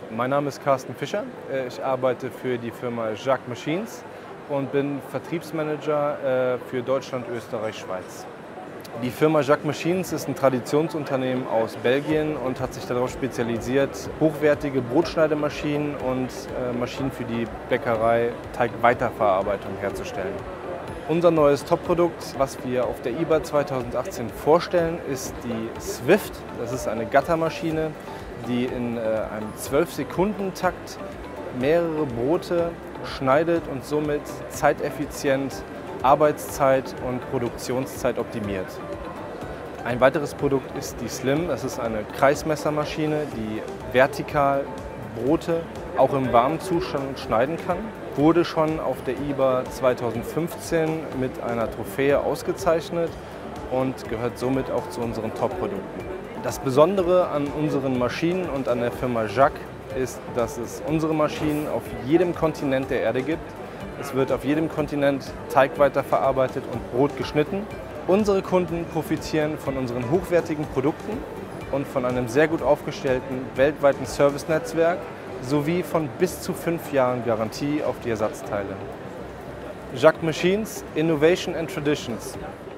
Mein Name ist Carsten Fischer. Ich arbeite für die Firma Jacques Machines und bin Vertriebsmanager für Deutschland, Österreich, Schweiz. Die Firma Jacques Machines ist ein Traditionsunternehmen aus Belgien und hat sich darauf spezialisiert, hochwertige Brotschneidemaschinen und Maschinen für die Bäckerei, Teigweiterverarbeitung herzustellen. Unser neues Top-Produkt, was wir auf der IBA 2018 vorstellen, ist die Swift. Das ist eine Gattermaschine, die in einem 12-Sekunden-Takt mehrere Brote schneidet und somit zeiteffizient Arbeitszeit und Produktionszeit optimiert. Ein weiteres Produkt ist die Slim. Das ist eine Kreismessermaschine, die vertikal Brote auch im warmen Zustand schneiden kann. Wurde schon auf der IBA 2015 mit einer Trophäe ausgezeichnet und gehört somit auch zu unseren Top-Produkten. Das Besondere an unseren Maschinen und an der Firma Jacques ist, dass es unsere Maschinen auf jedem Kontinent der Erde gibt. Es wird auf jedem Kontinent Teig weiterverarbeitet und Brot geschnitten. Unsere Kunden profitieren von unseren hochwertigen Produkten und von einem sehr gut aufgestellten weltweiten Servicenetzwerk sowie von bis zu 5 Jahren Garantie auf die Ersatzteile. Jacques Machines, Innovation and Traditions.